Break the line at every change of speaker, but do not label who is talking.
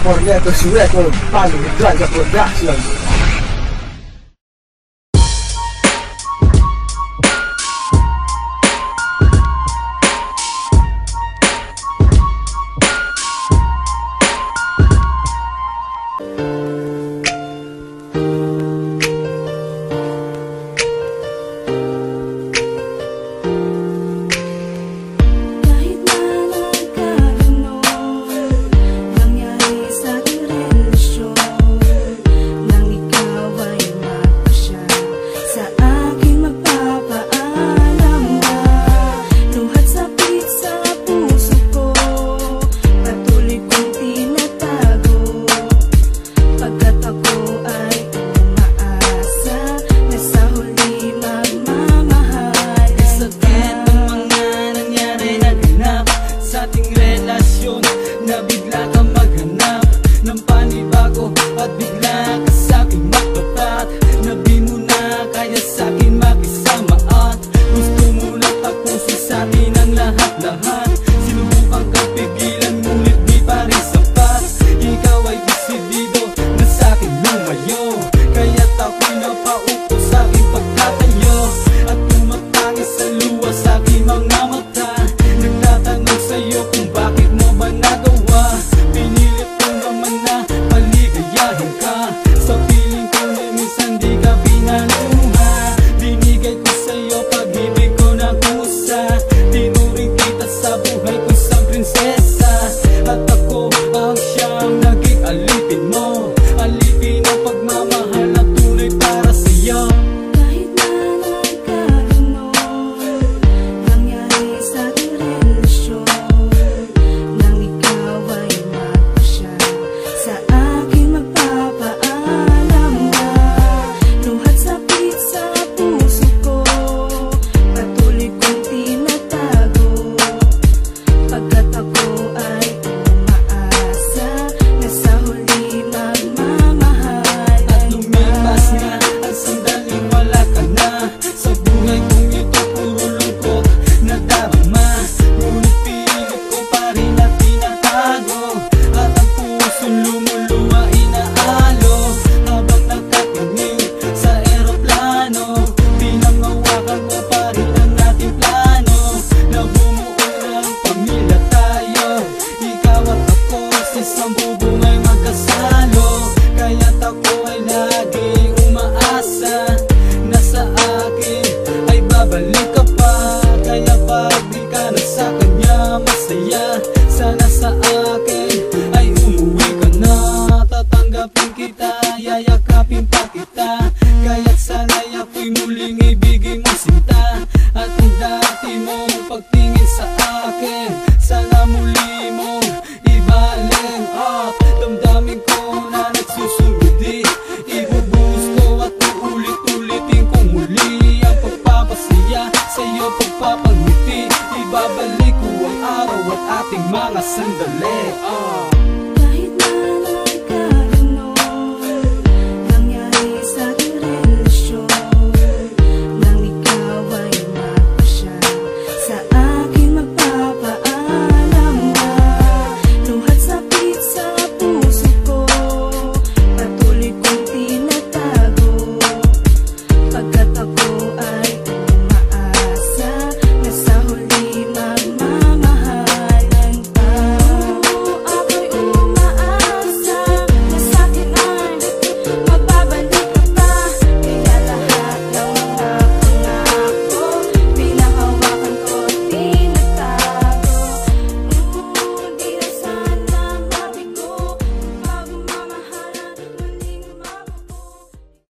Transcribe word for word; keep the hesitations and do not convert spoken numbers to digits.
Corneto su Record Palo Draga Production.
Na bigla kang maghanap ng panibago at bigla ka sa'kin magtapat. Na di mo na kaya sa'kin makisama at gusto mo na tapusin sa'kin ang lahat-lahat. Sinubukan kang pigilan ngunit di pa rin sapat. Ikaw ay desidido na sa'kin lumayo, kaya't ako'y napaupo sa'king pagtatayo at tumatangis sa luwa sa'king mga mata. Nagtatanong sa'yo kung bakit mo ba nagawa. Pinilit ko naman na paligayahin ka. Sa piling ko na minsan di ka pinaluha. Binigay ko sa'yo pag-ibig ko na kusa. Tinuring kita sa buhay ko sa prinsesa. At ako ang siyang naging alipin mo. Alipin ang pagmamahal na tunay para sa'yo.
Kahit na nagkaganon nangyari sa ating relasyon, nang ikaw ay magpasya sa akin magpapaalam na luhat sapit sa puso ko, patuloy kong tinatago, pagkat ako ay umaasa na sa huli magmamahal.
At lumipas nga ang sandaling wala ka na. Sa buhay kong ito puro lungkot na darama. Ngunit pilit ko pa rin na tinatago. At ang pusong lumuluwa inaalo. Habang nagkatinig sa eroplano, pinangawakan ko pa rin ang ating plano. Na bumuo ng pamilya tayo. Ikaw at ako sa isang bubong ay magkasalo. Kaya't ako ay laging umaasa na sa akin ay babalik ka pa. Kaya pag di ka na sa kanya masaya, sana sa akin ay umuwi ka na. Tatanggapin kita, yayakapin pa kita. Kaya't sana'y ako'y muling ibigin mo sinta. At ang dati mong pagtingin sa akin, sana muli mong ibaling up. Damdamin ko na nagsusumidi, ibubuhos ko at uulit-ulitin kong muli ang pagpapasaya sa'yo, pagpapangiti. Ibabalik ko ang araw at ating mga sandali. uh.